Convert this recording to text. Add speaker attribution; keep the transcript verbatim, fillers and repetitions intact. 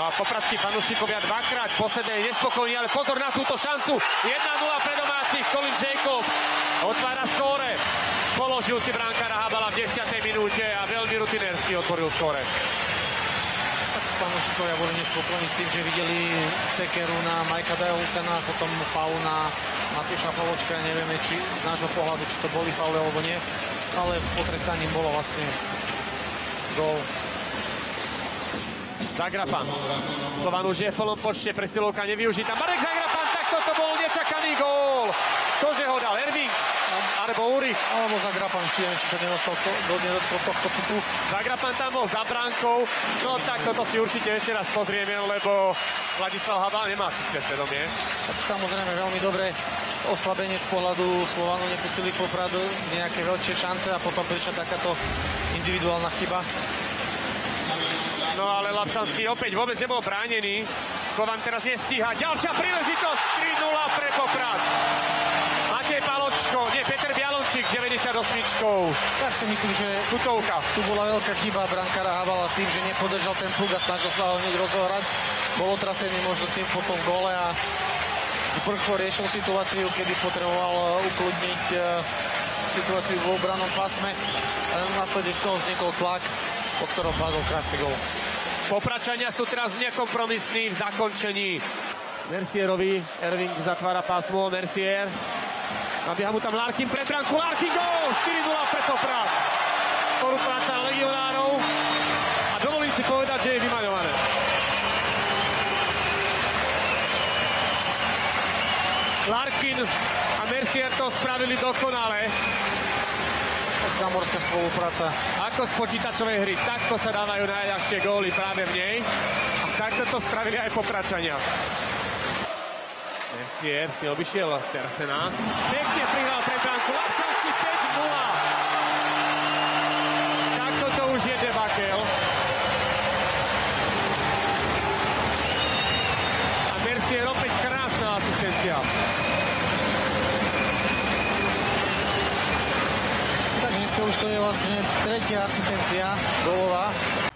Speaker 1: a popradskí fanúšikovia dvakrát po sebe nespokojní, ale pozor na túto šancu. jedna nula pre domácich, Colin Jacobs otvára skóre. Položil si brankára Habala v desiatej minúte a veľmi rutinérsky otvoril skóre.
Speaker 2: Fanúšikovia boli nespokojní s tým, že videli sekeru na Majka Dajovcena, potom faul na Matúša Pavočka. Nevieme, či z nášho pohľadu, či to boli fauly alebo nie, ale potrestaním bolo vlastne gól.
Speaker 1: Zagrapan. Slovan už je v plnom počte, presilovka nevyužitá. Marek Zagrapan, tak toto bol nečakaný gól. Ktože ho dal, Erving alebo Uri?
Speaker 2: Alebo Zagrapan, či neviem, či sa nedostal to, do nedotkol tohto typu.
Speaker 1: Zagrapan tam bol za bránkou. No tak toto si určite ešte raz pozrieme, lebo Vladislav Habal nemá čisté svedomie.
Speaker 2: Tak samozrejme veľmi dobre oslabenie z pohľadu Slovanu, nepustili Poprad nejaké väčšie šance a potom prišla takáto individuálna chyba.
Speaker 1: No ale Lapšanský opäť vôbec nebol bránený. Slovan teraz nestíha. Ďalšia príležitosť. tri nula pre Poprad. Matej Paločko, nie, Peter Bialončík, deväťdesiatosmičkou.
Speaker 2: Tak si myslím, že
Speaker 1: Tutovka.
Speaker 2: Tu bola veľká chyba brankára Habala tým, že nepodržal ten puk a snažil sa ho hneď rozohrať. Bolo trasený možno tým potom v gole a zbrchlo riešil situáciu, kedy potreboval ukludniť situáciu v obranom pásme. A následne z toho vznikol tlak, po ktorom padol krásny gól.
Speaker 1: Popračania sú teraz nekompromisní v zakončení. Mercierovi, Erving zatvára pásmo, Mercier. Nabieha mu tam Larkin pre branku, Larkin gól! štyri nula pre Poprad. Spolupráca legionárov a dovolím si povedať, že je vymaňované. Larkin a Mercier to spravili dokonale.
Speaker 2: Zámorská spolupráca.
Speaker 1: Ako z počítačovej hry, takto sa dávajú najľahšie góly práve v nej. A takto to spravili aj Popračania. Mercier si obišiel Stersena. Pekne prihral pre branku. Lapčanský päť nula. Takto to už je debakel. A Mercier opäť krásna asistencia.
Speaker 2: Tak dneska už to je vlastne tretia asistencia gólová.